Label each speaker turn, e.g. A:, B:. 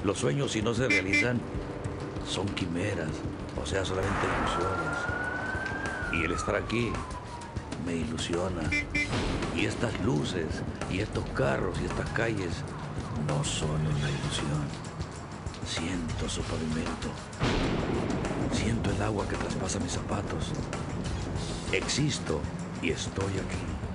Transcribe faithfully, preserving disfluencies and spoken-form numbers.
A: Los sueños, si no se realizan, son quimeras, o sea, solamente ilusiones. Y el estar aquí me ilusiona. Y estas luces, y estos carros, y estas calles no son una ilusión. Siento su pavimento. Siento el agua que traspasa mis zapatos. Existo y estoy aquí.